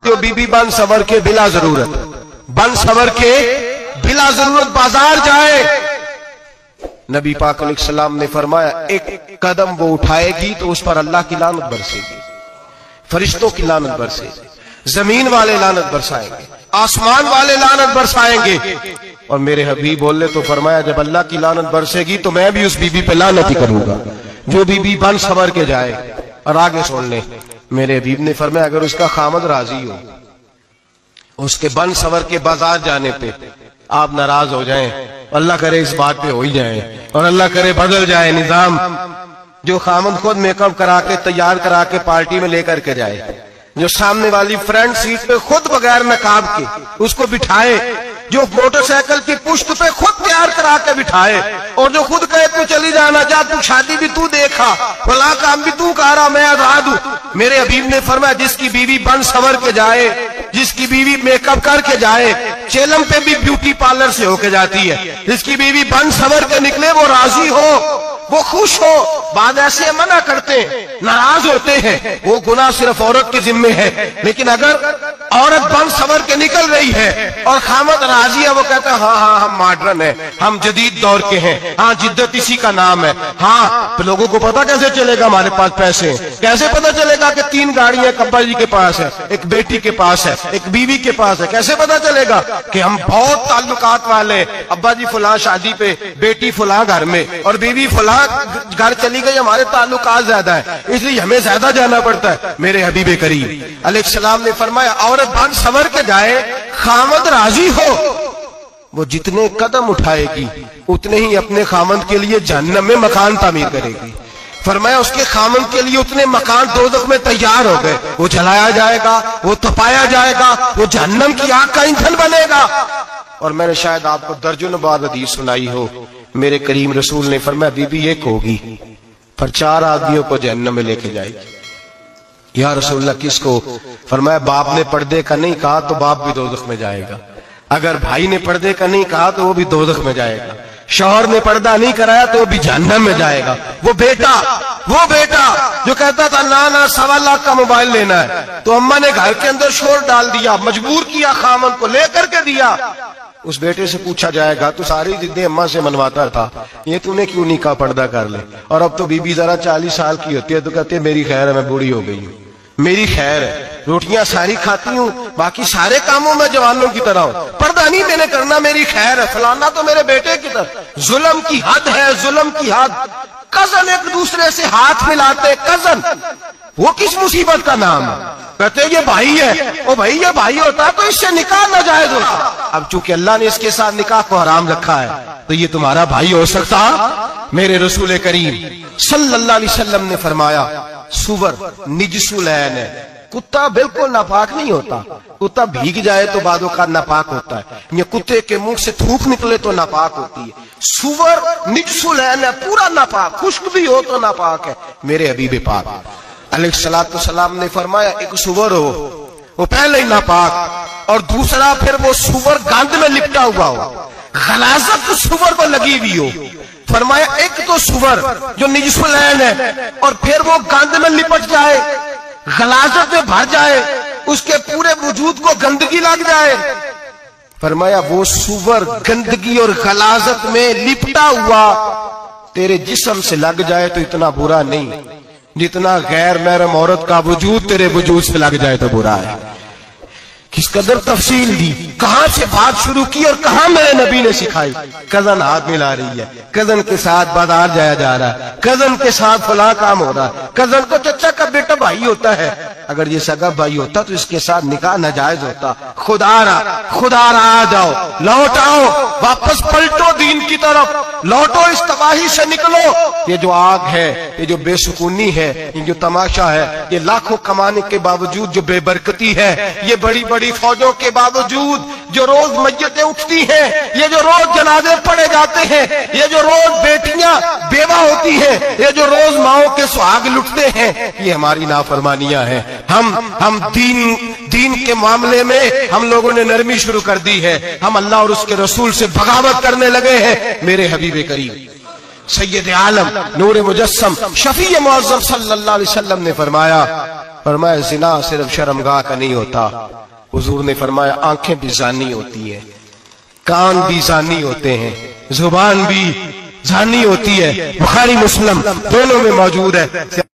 जो बीबी बन सवर के बिला जरूरत, बन सवर के बिला जरूरत बाजार जाए। नबी पाक अलैहिस्सलाम ने फरमाया एक कदम वो उठाएगी तो उस पर अल्लाह की लानत बरसेगी, फरिश्तों की लानत बरसेगी, जमीन वाले लानत बरसाएंगे, आसमान वाले लानत बरसाएंगे। और मेरे हबीब बोले तो फरमाया जब अल्लाह की लानत बरसेगी तो मैं भी उस बीबी पे लानत ही करूंगा जो बीबी बन सवर के जाए। और आगे सुन ले, मेरे हबीब ने फरमाया अगर उसका खामद राजी हो उसके बन सवर के बाजार जाने पे आप नाराज हो जाएं, अल्लाह करे इस बात पे हो ही जाए और अल्लाह करे बदल जाए निजाम, जो खामद खुद मेकअप करा के तैयार करा के पार्टी में लेकर के जाए, जो सामने वाली फ्रंट सीट पे खुद बगैर नकाब के उसको बिठाए, जो मोटरसाइकिल की पुश्त पे खुद तैयार करा के बिठाए और जो खुद कहे तू चली जाना जा, तू शादी भी तू देखा, फला काम भी तू कह रहा, मैं आजाद हूं। मेरे हबीब ने फरमाया जिसकी बीवी बन सवर के जाए, जिसकी बीवी मेकअप करके जाए, चेलम पे भी ब्यूटी पार्लर से होके जाती है, जिसकी बीवी बन सवर के निकले वो राजी हो, वो खुश हो। बाद ऐसे मना करते हैं, नाराज होते हैं, वो गुनाह सिर्फ औरत के जिम्मे है। लेकिन अगर औरत बन सवर के निकल रही है और खामद राजी है, वो कहता है हाँ हाँ हम मॉडर्न है, हम जदीद दौर के हैं, हाँ जिद्दत इसी का नाम है। हाँ तो लोगों को पता कैसे चलेगा हमारे पास पैसे हैं, कैसे पता चलेगा कि 3 गाड़ियां अब्बा जी के पास है, एक बेटी के पास है, एक बीवी के पास है, कैसे पता चलेगा कि हम बहुत ताल्लुकात वाले, अब्बा जी फुला शादी पे, बेटी फुला घर में और बीवी फुला घर चली गई, हमारे ताल्लुकात ज्यादा है इसलिए हमें ज्यादा जाना पड़ता है। मेरे हबीब करीम अलैहिस्सलाम ने फरमाया औरत बन सवर के जाए, खामद राजी हो, वो जितने कदम उठाएगी उतने ही अपने खामद के लिए जहन्नम में मकान तामीर करेगी। फरमाया उसके खामद के लिए उतने मकान दोज़ख में तैयार हो गए, वो जलाया जाएगा, वो तपाया जाएगा, वो जहन्नम की आग का ईंधन बनेगा। और मैंने शायद आपको दर्जनों बार हदीस सुनाई हो, मेरे करीम रसूल ने फरमाया बीबी एक होगी पर 4 आदमियों को जहन्नम में लेके जाएगी। या रसूलल्लाह किसको? फरमाया बाप ने पर्दे का नहीं कहा तो बाप भी दोज़ख में जाएगा, अगर भाई ने पर्दे का नहीं कहा तो वो भी दोज़ख में जाएगा, शौहर ने पर्दा नहीं कराया तो वो भी जहन्नम में जाएगा। वो बेटा जो कहता था ना ना 1.25 लाख का मोबाइल लेना है तो अम्मा ने घर के अंदर शोर डाल दिया, मजबूर किया, खामन को लेकर के दिया। उस बेटे से पूछा जाएगा तू सारी जिद्दें अम्मा से मनवाता था, ये तूने क्यों नहीं कहा पर्दा कर ले? और अब तो बीबी जरा 40 साल की होती है तो कहती है मेरी खैर है, मैं बूढ़ी हो गई हूँ, मेरी खैर है, रोटियां सारी खाती हूँ, बाकी सारे कामों में जवानों की तरह हूँ, पर्दा नहीं मैंने करना, मेरी खैर है, फलाना तो मेरे बेटे की तरह। जुल्म की हद है, जुल्म की हद। कजन एक दूसरे से हाथ मिलाते, कजन, वो किस मुसीबत का नाम है? कहते ये भाई है, ओ भाई ये भाई होता तो इससे निकाह नाजायज होता। अब चूंकि अल्लाह ने इसके साथ निकाह को हराम रखा है तो ये तुम्हारा भाई हो सकता? मेरे रसूल करीम सल्लल्लाहु अलैहि वसल्लम ने फरमाया सुवर निजसुलैन है, कुत्ता बिल्कुल नापाक नहीं होता, कुत्ता भीग जाए तो बादों का नापाक होता है, ये कुत्ते के मुंह से थूक निकले तो नापाक होती है। सुवर निजसुलैन है, पूरा नापाक, खुश्क भी हो तो नापाक है। मेरे हबीब पाक अलैहिस्सलाम ने फरमाया एक सुवर हो वो पहले ही नापाक और दूसरा फिर वो सुवर गंद में लिपटा हुआ हो, गलाजत सुवर को लगी हुई हो। फरमाया एक तो सुवर जो निजसुलैन है और फिर वो गंद में लिपट जाए, गलाजत में भर जाए, उसके पूरे वजूद को गंदगी लग जाए। फरमाया वो सुवर गंदगी और गलाजत में लिपटा हुआ तेरे जिस्म से लग जाए तो इतना बुरा नहीं जितना गैर महरम औरत का वजूद तेरे वजूद से लग जाए तो बुरा है। किस कदर तफसील दी, कहां से बात शुरू की और कहां मेरे नबी ने सिखाई। कजन हाथ मिला रही है, कजन के साथ बाजार जाया जा रहा है, कजन के साथ फला काम हो रहा है, कजन तो चचा का बेटा भाई होता है, अगर ये सगा भाई होता तो इसके साथ निकाह नाजायज होता। खुदारा आ जाओ, लौट आओ, वापस पलटो दीन की तरफ, लौटो, इस तबाही से निकलो। ये जो आग है, ये जो बेसुकूनी है, ये जो तमाशा है, ये लाखों कमाने के बावजूद जो बेबरकती है, ये बड़ी बड़ी फौजों के बावजूद जो रोज मस्जिदें उठती हैं, ये जो रोज जनाजे पढ़े जाते हैं, ये जो रोज बेटियां बेवा होती हैं, ये जो रोज माओं के सुहाग लुटते हैं, ये हमारी नाफरमानियां हैं। हम दीन के मामले में हम लोगों ने नरमी शुरू कर दी है, हम अल्लाह और उसके रसूल से बगावत करने लगे हैं। मेरे हबीब करीम सैयद आलम नूर मुजस्सम शफी मुअज़्ज़म सल्लल्लाहु अलैहि वसल्लम ने फरमाया فرمایا زنا صرف شرمگاہ کا نہیں ہوتا، حضور نے فرمایا آنکھیں بھی زانی ہوتی ہیں، کان بھی زانی ہوتے ہیں، زبان بھی زانی ہوتی ہے۔ بخاری مسلم دونوں میں موجود ہے۔